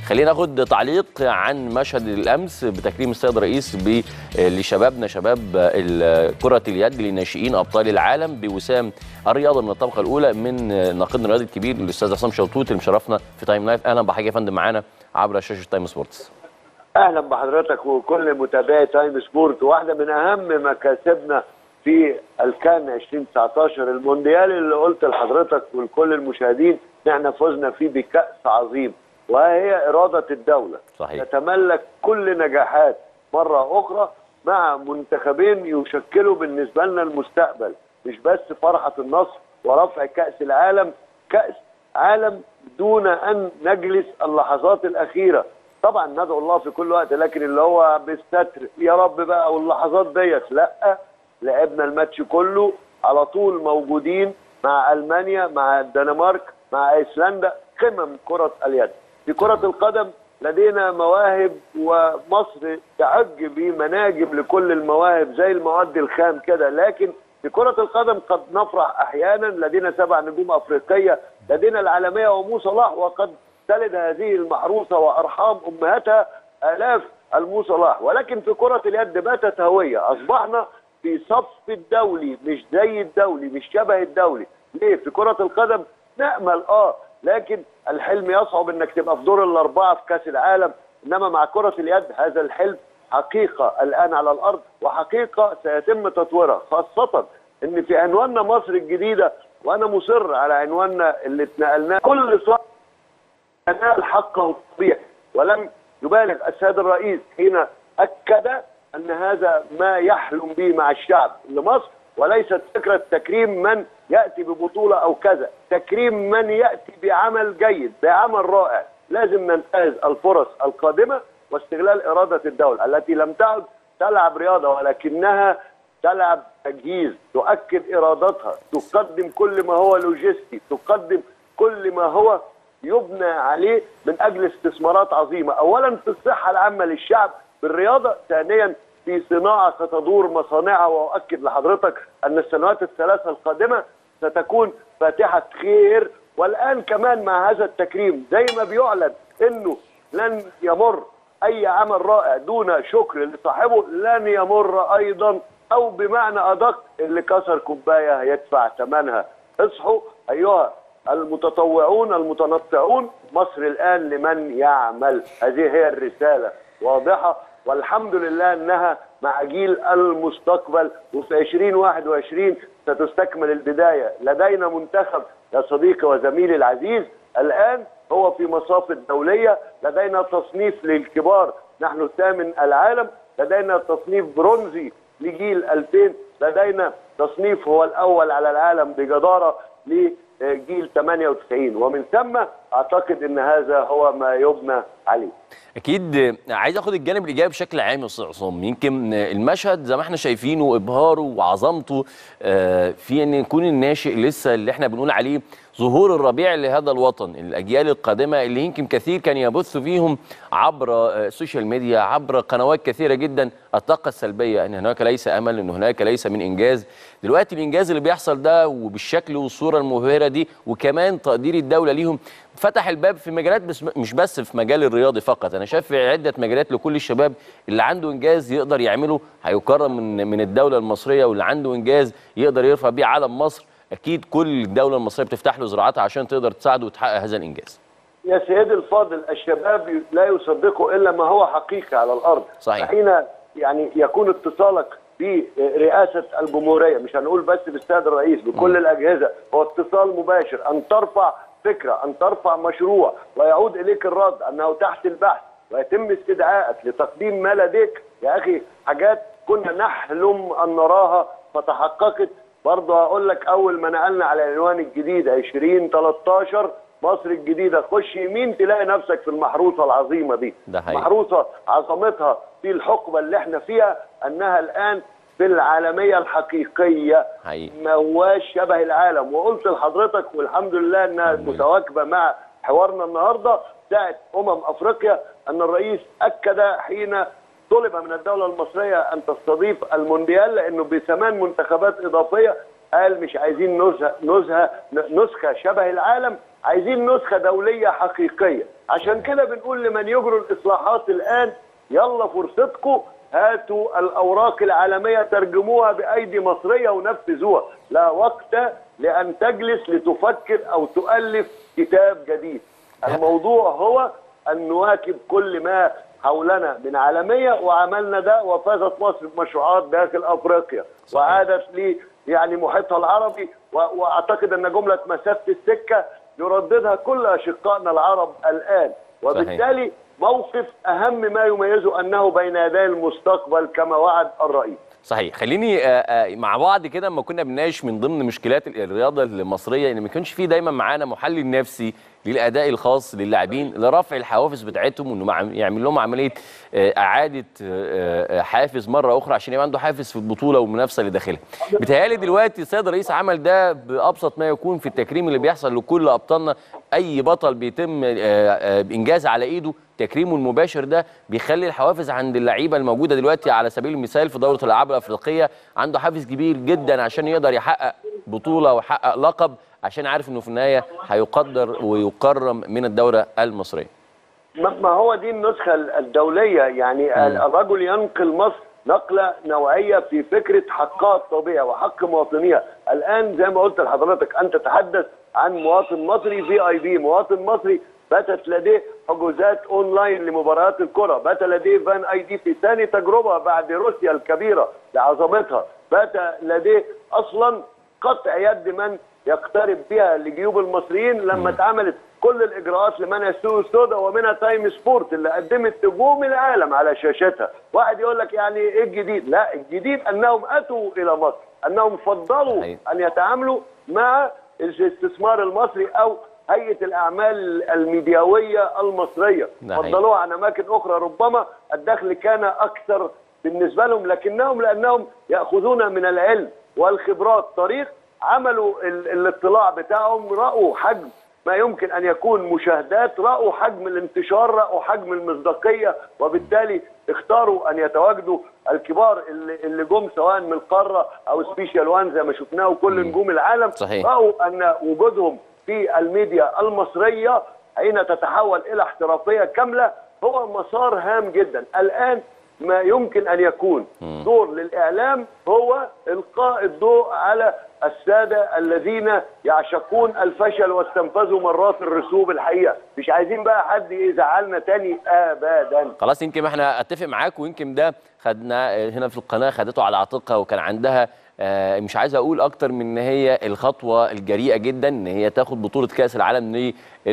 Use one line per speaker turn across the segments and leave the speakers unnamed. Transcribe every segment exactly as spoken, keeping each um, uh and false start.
خلينا ناخد تعليق عن مشهد الامس بتكريم السيد الرئيس لشبابنا شباب كره اليد لناشئين ابطال العالم بوسام الرياضه من الطبقه الاولى من ناقدنا الرياضي الكبير الاستاذ عصام شلتوت اللي مشرفنا في تايم لايف. اهلا بحضرتك يا فندم معانا عبر شاشه تايم سبورتس.
اهلا بحضرتك وكل متابعي تايم سبورت. واحده من اهم مكاسبنا في الكان ألفين وتسعتاشر المونديال اللي قلت لحضرتك ولكل المشاهدين ان احنا فزنا فيه بكأس عظيم، وهي إرادة الدولة.
صحيح.
تتملك كل نجاحات مرة أخرى مع منتخبين يشكلوا بالنسبة لنا المستقبل، مش بس فرحة النصر ورفع كأس العالم، كأس عالم دون أن نجلس اللحظات الأخيرة. طبعا ندعو الله في كل وقت، لكن اللي هو بالستر يا رب بقى واللحظات ديت لا، لعبنا الماتش كله على طول موجودين مع ألمانيا مع الدنمارك مع ايسلندا، قمم كرة اليد. في كرة القدم لدينا مواهب ومصر تعج بمناجم لكل المواهب زي المواد الخام كده، لكن في كرة القدم قد نفرح احيانا لدينا سبع نجوم افريقية، لدينا العالمية ومو صلاح، وقد تلد هذه المحروسة وارحام امهاتها الاف المو صلاح. ولكن في كرة اليد باتت هوية، اصبحنا في صف الدولي مش زي الدولي مش شبه الدولي. ليه؟ في كرة القدم نأمل اه لكن الحلم يصعب انك تبقى في دور الاربعه في كاس العالم، انما مع كره اليد هذا الحلم حقيقه الان على الارض، وحقيقه سيتم تطويرها، خاصه ان في عنواننا مصر الجديده، وانا مصر على عنواننا اللي اتنقلناه كل صف ينال حقه الطبيعي. ولم يبالغ السيد الرئيس حين اكد ان هذا ما يحلم به مع الشعب لمصر، وليست فكره تكريم من ياتي ببطوله او كذا، تكريم من ياتي بعمل جيد بعمل رائع. لازم ننتهز الفرص القادمه واستغلال اراده الدوله التي لم تعد تلعب رياضه ولكنها تلعب تجهيز، تؤكد ارادتها، تقدم كل ما هو لوجستي، تقدم كل ما هو يبنى عليه من اجل استثمارات عظيمه، اولا في الصحه العامه للشعب بالرياضه، ثانيا في صناعة ستدور مصانعها. وأؤكد لحضرتك أن السنوات الثلاثة القادمة ستكون فاتحة خير. والآن كمان مع هذا التكريم زي ما بيعلن أنه لن يمر أي عمل رائع دون شكر لصاحبه، لن يمر أيضا، أو بمعنى أدق اللي كسر كوباية هيدفع ثمنها. اصحوا أيها المتطوعون المتنطعون، مصر الآن لمن يعمل. هذه هي الرسالة واضحة، والحمد لله انها مع جيل المستقبل، وفي ألفين وواحد وعشرين ستستكمل البدايه. لدينا منتخب يا صديقي وزميلي العزيز الان هو في مصاف الدوليه، لدينا تصنيف للكبار نحن الثامن العالم، لدينا تصنيف برونزي لجيل ألفين، لدينا تصنيف هو الاول على العالم بجداره لجيل ثمانية وتسعين، ومن ثم اعتقد ان هذا هو ما يبنى عليه.
اكيد عايز اخد الجانب الايجابي بشكل عام يا استاذ عصام. يمكن المشهد زي ما احنا شايفينه ابهاره وعظمته في ان يكون الناشئ لسه اللي احنا بنقول عليه ظهور الربيع لهذا الوطن، الاجيال القادمه اللي يمكن كثير كان يبث فيهم عبر السوشيال ميديا عبر قنوات كثيره جدا الطاقه السلبيه ان هناك ليس امل، ان هناك ليس من انجاز. دلوقتي الانجاز اللي بيحصل ده وبالشكل والصوره المبهره دي وكمان تقدير الدوله ليهم فتح الباب في مجالات، بس مش بس في مجال الرياضي فقط. انا شايف في عده مجالات لكل الشباب اللي عنده انجاز يقدر يعمله هيكرم من من الدوله المصريه، واللي عنده انجاز يقدر يرفع بيه علم مصر. اكيد كل الدوله المصريه بتفتح له زراعتها عشان تقدر تساعده وتحقق هذا الانجاز.
يا سيدي الفاضل، الشباب لا يصدقوا الا ما هو حقيقي على الارض.
صحيح.
حين يعني يكون اتصالك برئاسه الجمهوريه، مش هنقول بس بالسيد الرئيس، بكل م. الاجهزه، هو اتصال مباشر، ان ترفع فكره، ان ترفع مشروع ويعود اليك الرد انه تحت البحث ويتم استدعائك لتقديم ما لديك. يا اخي حاجات كنا نحلم ان نراها فتحققت. برضه هقول لك اول ما نقلنا على العنوان الجديد ألفين وتلتاشر مصر الجديده، خش يمين تلاقي نفسك في المحروسه العظيمه دي. محروسه عظمتها في الحقبه اللي احنا فيها انها الان في العالميه الحقيقيه، ما هواش شبه العالم. وقلت لحضرتك والحمد لله انها متواكبه مع حوارنا النهارده ساعه امم افريقيا ان الرئيس اكد حين طلب من الدوله المصريه ان تستضيف المونديال لانه بثمان منتخبات اضافيه، قال مش عايزين نزهه نزهه نسخه شبه العالم، عايزين نسخه دوليه حقيقيه. عشان كده بنقول لمن يجروا الاصلاحات الان يلا فرصتكم، هاتوا الاوراق العالميه ترجموها بايدي مصريه ونفذوها. لا وقت لان تجلس لتفكر او تؤلف كتاب جديد. الموضوع هو ان نواكب كل ما حولنا من عالميه، وعملنا ده وفازت مصر بمشروعات داخل افريقيا وعادت لي يعني محيطها العربي، واعتقد ان جمله مسافه السكه يرددها كل اشقائنا العرب الان، وبالتالي موقف اهم ما يميزه انه بين يدي المستقبل كما وعد الرئيس.
صحيح. خليني مع بعض كده، اما كنا بنناقش من ضمن مشكلات الرياضه المصريه ان ما كانش فيه دايما معانا محلل نفسي للاداء الخاص للاعبين لرفع الحوافز بتاعتهم، وانه يعمل لهم عمليه اعاده حافز مره اخرى عشان يبقى عنده حافز في البطوله والمنافسه اللي داخلها. بيتهيألي دلوقتي السيد الرئيس عمل ده بابسط ما يكون في التكريم اللي بيحصل لكل ابطالنا. اي بطل بيتم انجاز على ايده تكريمه المباشر ده بيخلي الحوافز عند اللعيبه الموجوده دلوقتي على سبيل المثال في دوره الالعاب الافريقيه عنده حافز كبير جدا عشان يقدر يحقق بطوله ويحقق لقب، عشان عارف انه في النهايه هيقدر ويكرم من الدوله المصريه.
ما هو دي النسخه الدوليه، يعني م. الرجل ينقل مصر نقله نوعيه في فكره حقها الطبيعي وحق مواطنيها. الان زي ما قلت لحضرتك انت تتحدث عن مواطن مصري في اي بي، مواطن مصري باتت لديه حجوزات اونلاين لمباريات الكره، بات لديه فان اي دي في ثاني تجربه بعد روسيا الكبيره لعظمتها، بات لديه اصلا قطع يد من يقترب بها لجيوب المصريين لما اتعملت كل الاجراءات لمنع السوق السوداء، ومنها تايم سبورت اللي قدمت نجوم العالم على شاشتها. واحد يقول لك يعني ايه الجديد؟ لا، الجديد انهم اتوا الى مصر، انهم فضلوا ان يتعاملوا مع الاستثمار المصري او هيئة الأعمال الميدياوية المصرية، فضلوها عن أماكن أخرى ربما الدخل كان أكثر بالنسبة لهم، لكنهم لأنهم يأخذون من العلم والخبرات طريق، عملوا الاطلاع بتاعهم، رأوا حجم ما يمكن أن يكون مشاهدات، رأوا حجم الانتشار، رأوا حجم المصداقية، وبالتالي اختاروا أن يتواجدوا الكبار اللي, اللي جم سواء من القارة أو سبيشال وان زي ما شفناه وكل نجوم العالم.
صحيح.
رأوا أن وجودهم في الميديا المصرية حين تتحول إلى احترافية كاملة هو مسار هام جدا. الآن ما يمكن أن يكون دور للإعلام هو إلقاء الضوء على السادة الذين يعشقون الفشل واستنفذوا مرات الرسوب. الحقيقة مش عايزين بقى حد يزعلنا تاني أبدا.
خلاص، يمكن احنا اتفق معاك، ويمكن ده خدنا هنا في القناة خدته على عاتقها، وكان عندها آه مش عايز اقول اكتر من ان هي الخطوه الجريئه جدا ان هي تاخد بطوله كاس العالم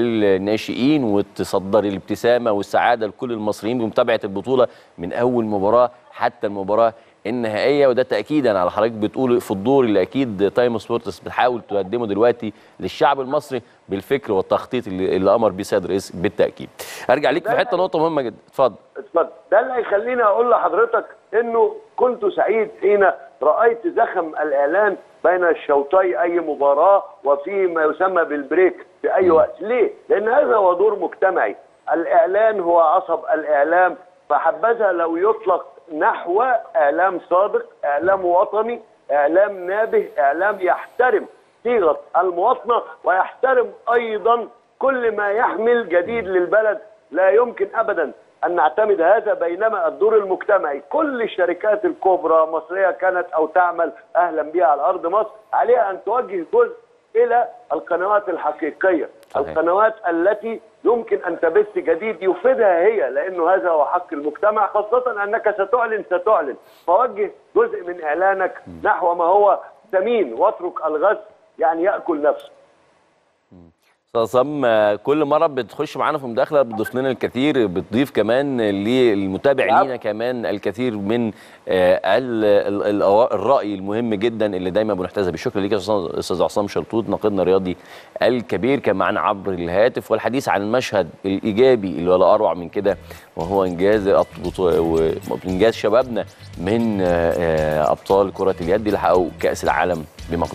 للناشئين وتصدر الابتسامه والسعاده لكل المصريين بمتابعه البطوله من اول مباراه حتى المباراه النهائيه. وده تاكيدا على حضرتك بتقول في الدور اللي اكيد تايم سبورتس بتحاول تقدمه دلوقتي للشعب المصري بالفكر والتخطيط اللي, اللي امر بيه السيد الرئيس بالتاكيد. ارجع ليك في حته نقطه مهمه جدا. اتفضل.
اتفضل. ده اللي هيخليني اقول لحضرتك انه كنت سعيد حين رايت زخم الاعلان بين الشوطي اي مباراه وفي ما يسمى بالبريك في اي وقت. ليه؟ لان هذا هو دور مجتمعي. الاعلان هو عصب الاعلام، فحبذا لو يطلق نحو اعلام صادق، اعلام وطني، اعلام نابه، اعلام يحترم صيغه المواطنه ويحترم ايضا كل ما يحمل جديد للبلد. لا يمكن ابدا أن نعتمد هذا، بينما الدور المجتمعي كل الشركات الكبرى مصرية كانت أو تعمل أهلا بها على أرض مصر عليها أن توجه جزء إلى القنوات الحقيقية. صحيح. القنوات التي يمكن أن تبث جديد يفيدها هي، لأنه هذا هو حق المجتمع، خاصة أنك ستعلن ستعلن فوجه جزء من إعلانك نحو ما هو ثمين واترك الغث يعني يأكل نفسه.
عصام، كل مره بتخش معانا في مداخله بتضيف لنا الكثير، بتضيف كمان للمتابع لينا كمان الكثير من الراي المهم جدا اللي دايما بنحتذى بيه. شكرا ليك يا استاذ عصام شلتوت ناقدنا الرياضي الكبير، كان معانا عبر الهاتف، والحديث عن المشهد الايجابي اللي ولا اروع من كده، وهو انجاز انجاز شبابنا من ابطال كره اليد اللي حققوا كاس العالم بمقدونيا.